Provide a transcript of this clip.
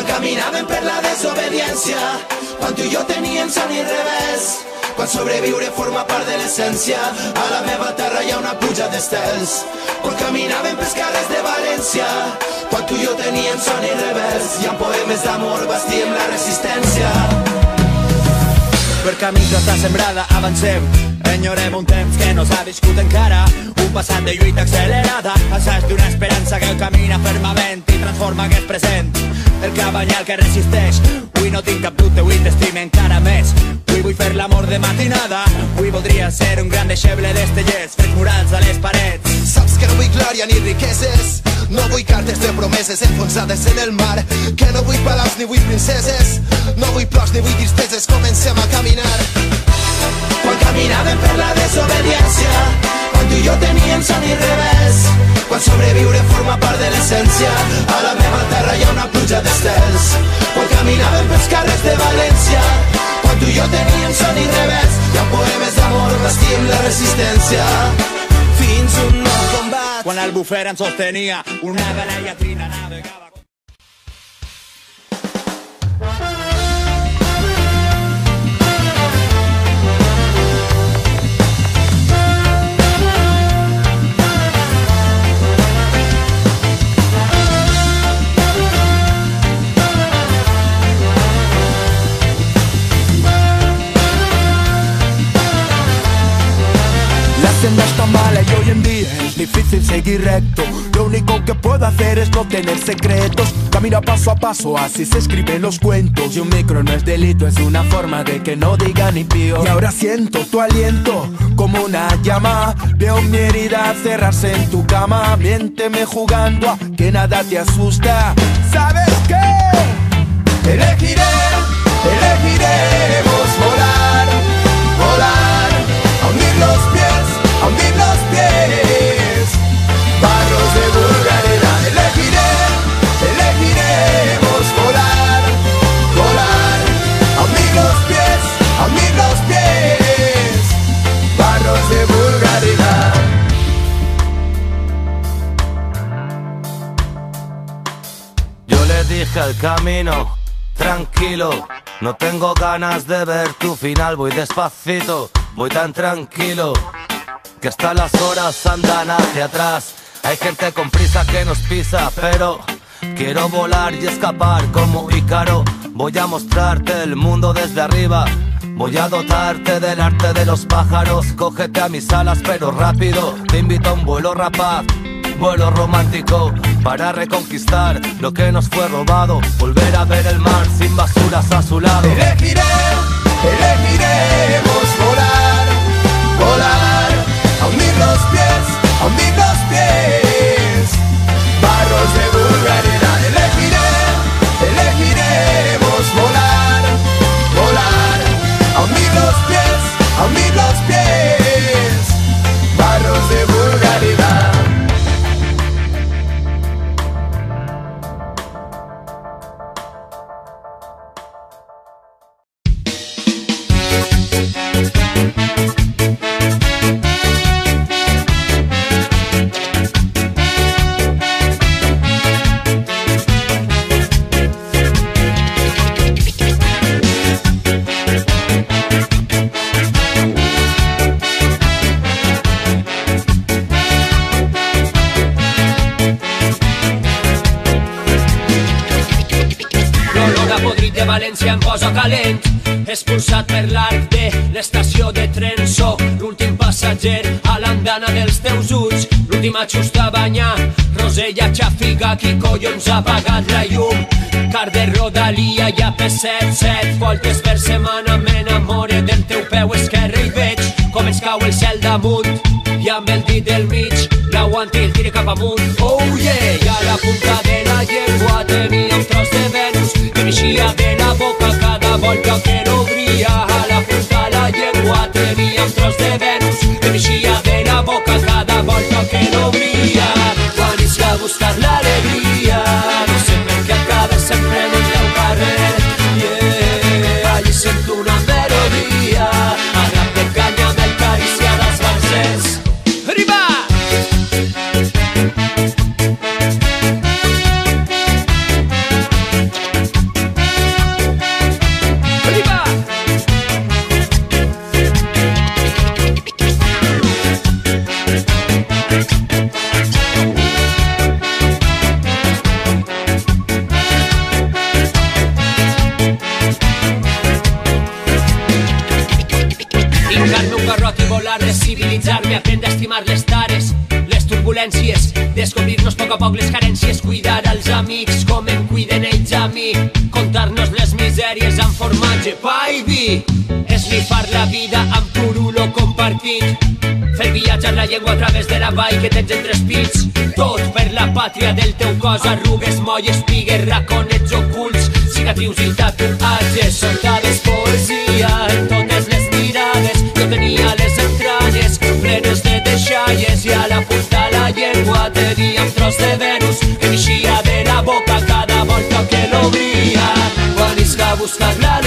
quan caminàvem per la desobediència, quan tu i jo teníem son i revés, quan sobreviure forma part de l'essència. A la meva terra hi ha una pluja d'estels, quan caminàvem pels carrers de València, quan tu i jo teníem son i revés, i amb poemes d'amor bastíem la resistència. Per camins d'estar sembrada avancem, enyorem un temps que no s'ha viscut encara, un passat de lluita accelerada, assaig d'una esperança que camina fermament i transforma aquest present. El cabanyal que resisteix, avui no tinc cap dubte, avui t'estime encara més. Avui vull fer l'amor de matinada, avui voldria ser un gran deixeble d'estellers, fets murals a les parets. Saps que no vull glòria ni riqueses, no vull cartes de promeses enfonsades en el mar, que no vull palaus ni vull princeses, no vull plors ni vull tristeses, comencem a caminar. Quan caminàvem per la desobediència, quan tu i jo teníem son i revés, quan sobreviure forma part de l'essència, a la meva terra hi ha una pluja d'estels, quan caminàvem pels carrers de València, quan tu i jo teníem son i revés, i amb poemes d'amor bastim la resistència. Fins un nou combat. Quan l'Albufera ens sostenia, una vela llatrina navegava. La senda está mala y hoy en día es difícil seguir recto. Lo único que puedo hacer es no tener secretos. Camina paso a paso, así se escriben los cuentos. Y un micro no es delito, es una forma de que no diga ni pío. Y ahora siento tu aliento como una llama. Veo mi herida cerrarse en tu cama. Miénteme jugando a que nada te asusta. ¿Sabes qué? Elegiremos volar, volar, a hundir los pies, a hundir los pies. Barros de vulgaridad. Elegiremos volar, volar, a hundir los pies, a hundir los pies. Barros de vulgaridad. Yo le dije al camino, tranquilo, no tengo ganas de ver tu final. Voy despacito, voy tan tranquilo, que hasta las horas andan hacia atrás. Hay gente con prisa que nos pisa, pero quiero volar y escapar como Ícaro. Voy a mostrarte el mundo desde arriba, voy a dotarte del arte de los pájaros. Cógete a mis alas pero rápido, te invito a un vuelo rapaz, vuelo romántico, para reconquistar lo que nos fue robado, volver a ver el mar sin basuras a su lado. Elegiremos volar, volar, a hundir los pies, a hundir los pies. Barros de vulgaridad. Elegiremos volar, volar, a hundir los pies, a hundir los pies. Barros de vulgaridad. València em posa calent, expulsat per l'arc de l'estació de tren. Soc l'últim passatger a l'andana dels teus ulls, l'últim just a banyar. Rosella, xafiga, qui collons ha apagat la llum? Car de Rodalia i AP7, 7 voltes per setmana m'enamore del teu peu esquerre i veig com ens cau el cel damunt. I amb el dit del mig l'aguanti i el tire cap amunt. Oh yeah! I a la punta de la llengua tenia un tros de Venus que m'eixia de la boca cada volta que l'obria. A la punta de la llengua tenia un tros de Venus que m'eixia de la boca cada volta que l'obria. Quan isca a buscar l'alegria, no sé per què acaba sempre en el teu carrer. Yeah! Allí sento una melodia, a rap de canya amb carícia dels bancers. Arriba! mar les tares, les turbulències, descobrir-nos a poc les carències, cuidar els amics com em cuiden ells a mi, contar-nos les misèries amb formatge, pa i vi, esnifar la vida amb purulo compartit, fer viatjar la llengua a través de la vall que tens entre espits, tot per la pàtria del teu cos, arrugues, molles, pigues, raconets ocults, cicatrius i tatuatges, soltades, poesia en totes les mirades, jo tenia les entranyes plenes de deixalles i a la punta la llengua tenia un tros de Venus que m'eixia de la boca cada volta que l'obria, quan isca a buscar la